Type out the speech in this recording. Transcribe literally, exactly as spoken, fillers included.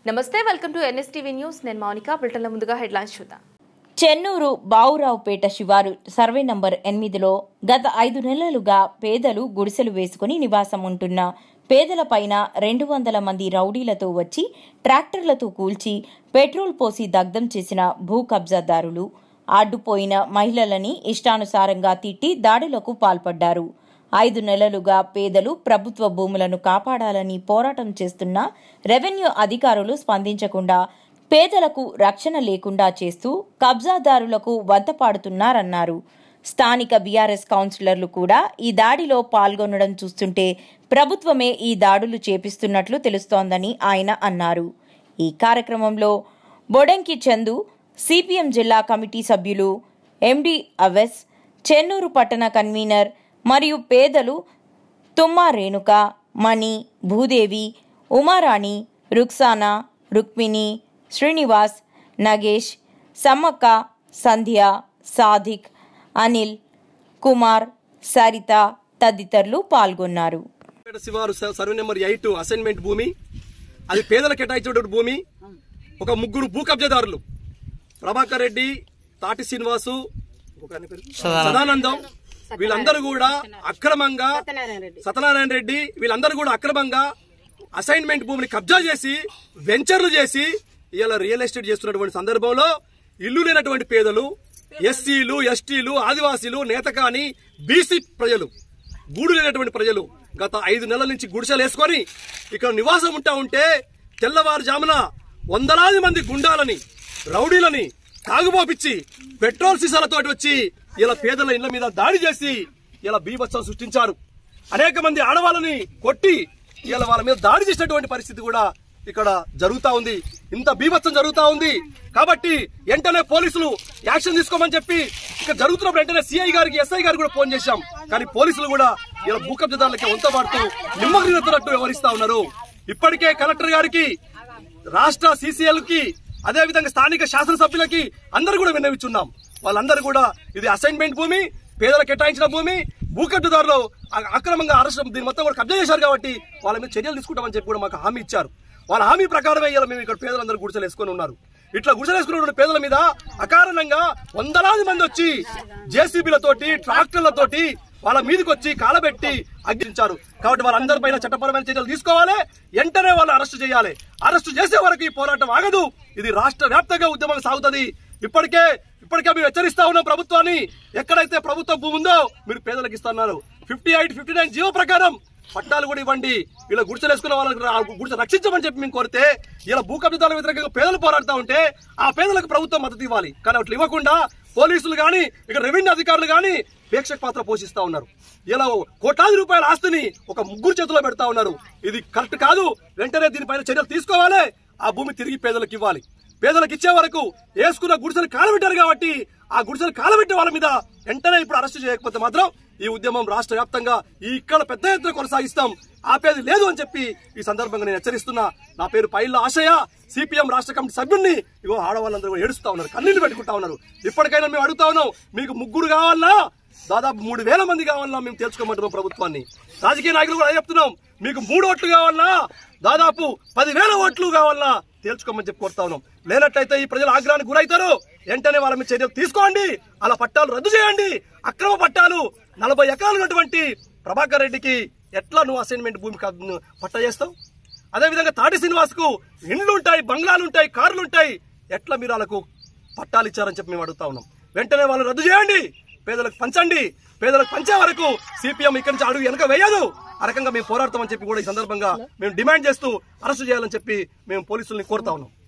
నమస్తే, welcome to NSTV news. నేను మౌనిక. బులెటిన్ల ముందుగా హెడ్లైన్స్ చూద్దాం. చెన్నూరు బావురావుపేట శివారు సర్వే నంబర్ ఎనిమిదిలో గత ఐదు నెలలుగా పేదలు గుడిసెలు వేసుకుని నివాసం ఉంటున్న పేదలపైన రెండు వందల మంది రౌడీలతో వచ్చి ట్రాక్టర్లతో కూల్చి పెట్రోల్ పోసి దగ్ధం చేసిన భూ కబ్జాదారులు అడ్డుపోయిన మహిళలని ఇష్టానుసారంగా తిట్టి దాడులకు పాల్పడ్డారు. ఐదు నెలలుగా పేదలు ప్రభుత్వ భూములను కాపాడాలని పోరాటం చేస్తున్న రెవెన్యూ అధికారులు స్పందించకుండా పేదలకు రక్షణ లేకుండా చేస్తూ కబ్జాదారులకు వంతపాడుతున్నారన్నారు. స్థానిక బీఆర్ఎస్ కౌన్సిలర్లు కూడా ఈ దాడిలో పాల్గొనడం చూస్తుంటే ప్రభుత్వమే ఈ దాడులు చేపిస్తున్నట్లు తెలుస్తోందని ఆయన అన్నారు. ఈ కార్యక్రమంలో బొడెంకి చందు, సిపిఎం జిల్లా కమిటీ సభ్యులు ఎండి అవెస్, చెన్నూరు పట్టణ కన్వీనర్ మరియు పేదలు తుమ్మా రేణుక, మణి, భూదేవి, ఉమారాణి, రుక్సానా, రుక్మిణి, శ్రీనివాస్, నగేష్, సమ్మక్క, సంధ్య, సాదిక్, అనిల్ కుమార్, సరిత తదితరులు పాల్గొన్నారు. శివారు సర్వే నెంబర్ ఎయిట్ అసైన్మెంట్ భూమి, అది పేదలకు కేటాయించినటువంటి భూమి. ఒక ముగ్గురు భూ కబ్జాదారులు ప్రభాకర్ రెడ్డి, తాటి శ్రీనివాసు, సదానందం, వీళ్ళందరూ కూడా అక్రమంగా, సత్యనారాయణ రెడ్డి, వీళ్ళందరూ కూడా అక్రమంగా అసైన్మెంట్ భూమిని కబ్జా చేసి వెంచర్లు చేసి ఇలా రియల్ ఎస్టేట్ చేస్తున్నటువంటి సందర్భంలో ఇల్లు లేనటువంటి పేదలు, ఎస్సీలు, ఎస్టీలు, ఆదివాసీలు, నేతకాని, బీసీ ప్రజలు, గూడు లేనటువంటి ప్రజలు గత ఐదు నెలల నుంచి గుడిసెలు వేసుకొని ఇక్కడ నివాసం ఉంటా ఉంటే తెల్లవారుజామున వందలాది మంది గుండాలని, రౌడీలని తాగుబోపిచ్చి పెట్రోల్ సీసాలతో వచ్చి ఇలా పేదల ఇళ్ల మీద దాడి చేసి ఇలా బీభత్సం సృష్టించారు. అనేక మంది ఆడవాళ్ళని కొట్టి ఇలా వాళ్ళ మీద దాడి చేసినటువంటి పరిస్థితి కూడా ఇక్కడ జరుగుతా ఉంది. ఇంత బీభత్సం జరుగుతా ఉంది కాబట్టి వెంటనే పోలీసులు యాక్షన్ తీసుకోమని చెప్పి ఇక్కడ జరుగుతున్నప్పుడు వెంటనే సిఐ గారికి, ఎస్ఐ గారికి కూడా ఫోన్ చేశాం. కానీ పోలీసులు కూడా ఇలా భూ కబ్జాదారులకి వంతపాడుతూ నిమ్మగినట్టు వ్యవహరిస్తా ఉన్నారు. ఇప్పటికే కలెక్టర్ గారికి, రాష్ట్ర సీసీఎల్ కి, అదే విధంగా స్థానిక శాసనసభ్యులకి అందరూ కూడా విన్నవించున్నాం. వాళ్ళందరూ కూడా ఇది అసైన్మెంట్ భూమి, పేదలకు కేటాయించిన భూమి, భూ కబ్జాదారులు అక్రమంగా అరెస్ట్ దీని మొత్తం కూడా కబ్జా చేశారు కాబట్టి వాళ్ళ మీద చర్యలు తీసుకుంటామని చెప్పి కూడా మాకు హామీ ఇచ్చారు. వాళ్ళ హామీ ప్రకారమే ఇలా మేము ఇక్కడ పేదలందరూ గుడిసెలు వేసుకుని ఉన్నారు. ఇట్లా గుడిసెలు వేసుకున్న పేదల మీద అకారణంగా వందలాది మంది వచ్చి జేసీబీలతోటి, ట్రాక్టర్లతోటి వాళ్ళ మీదకి వచ్చి కాలబెట్టి అగ్గించారు. కాబట్టి వాళ్ళందరిపైన చట్టపరమైన చర్యలు తీసుకోవాలి. వెంటనే వాళ్ళు అరెస్టు చేయాలి. అరెస్టు చేసే వరకు ఈ పోరాటం ఆగదు. ఇది రాష్ట్ర వ్యాప్తంగా ఉద్యమం సాగుతుంది. ఇప్పటికే ఇప్పటికే మేము హెచ్చరిస్తా ఉన్నాం ప్రభుత్వాన్ని. ఎక్కడైతే ప్రభుత్వం భూమి ఉందో మీరు పేదలకు ఇస్తున్నారు. Fifty eight fifty nine GO ప్రకారం పట్టాలు కూడా ఇవ్వండి. ఇలా గుడిసెలు వేసుకున్న వాళ్ళకి గుడిసె రక్షించమని చెప్పి మేము కోరితే ఇలా భూ కబ్జాదారుల వ్యతిరేకంగా పేదలు పోరాడుతూ ఉంటే ఆ పేదలకు ప్రభుత్వం మద్దతు ఇవ్వాలి. కానీ అట్లా ఇవ్వకుండా పోలీసులు గాని, ఇక్కడ రెవెన్యూ అధికారులు గాని ప్రేక్షక పాత్ర పోషిస్తా ఉన్నారు. ఇలా కోట్లాది రూపాయల ఆస్తిని ఒక ముగ్గురు చేతిలో పెడతా ఉన్నారు. ఇది కరెక్ట్ కాదు. వెంటనే దీనిపైన చర్యలు తీసుకోవాలి. ఆ భూమి తిరిగి పేదలకు ఇవ్వాలి. పేదలకు ఇచ్చే వరకు వేసుకున్న గుడిసెలు కాలబెట్టారు కాబట్టి ఆ గుడిసెలు కాలబెట్టే వాళ్ళ మీద వెంటనే ఇప్పుడు అరెస్టు చేయకపోతే మాత్రం ఈ ఉద్యమం రాష్ట్ర వ్యాప్తంగా ఈ ఇక్కడ పెద్ద ఎత్తున కొనసాగిస్తాం. ఆపేది లేదు అని చెప్పి ఈ సందర్భంగా నేను హెచ్చరిస్తున్నా. నా పేరు పైల్ల ఆశయ, సిపిఎం రాష్ట్ర కమిటీ సభ్యుడిని. ఇగో ఆడవాళ్ళందరూ కూడా ఏడుస్తా ఉన్నారు, కన్నీళ్లు పెట్టుకుంటా ఉన్నారు. ఇప్పటికైనా మేము అడుగుతా ఉన్నాం, మీకు ముగ్గురు కావాలన్నా, దాదాపు మూడు వేల మంది కావాలన్నా మేము తెలుసుకోమంటున్నాం ప్రభుత్వాన్ని. రాజకీయ నాయకులు కూడా చెప్తున్నాం, మీకు మూడు ఓట్లు కావాలన్నా, దాదాపు పదివేల ఓట్లు కావాలన్నా తేల్చుకోమని చెప్పి కోరుతా ఉన్నాం. లేనట్లయితే ఈ ప్రజలు ఆగ్రహానికి గురవుతారు. వెంటనే వాళ్ళ మీద చర్యలు తీసుకోండి. అలా పట్టాలు రద్దు చేయండి. అక్రమ పట్టాలు నలభై ఎకరాలు ఉన్నటువంటి ప్రభాకర్ రెడ్డికి ఎట్లా నువ్వు అసైన్మెంట్ భూమి పట్టా చేస్తావు? అదేవిధంగా తాటి శ్రీనివాస్ కు ఇండ్లు ఉంటాయి, బంగ్లాలు ఉంటాయి, కార్లు ఉంటాయి. ఎట్లా మీరు వాళ్ళకు పట్టాలు ఇచ్చారని చెప్పి మేము అడుగుతా ఉన్నాం. వెంటనే వాళ్ళని రద్దు చేయండి, పేదలకు పంచండి. పేదలకు పంచే వరకు సిపిఎం ఇక్కడి నుంచి అడుగు వెనక వేయదు. ఆ రకంగా మేము పోరాడతామని చెప్పి కూడా ఈ సందర్భంగా మేము డిమాండ్ చేస్తూ అరెస్టు చేయాలని చెప్పి మేము పోలీసుల్ని కోరుతా ఉన్నాం.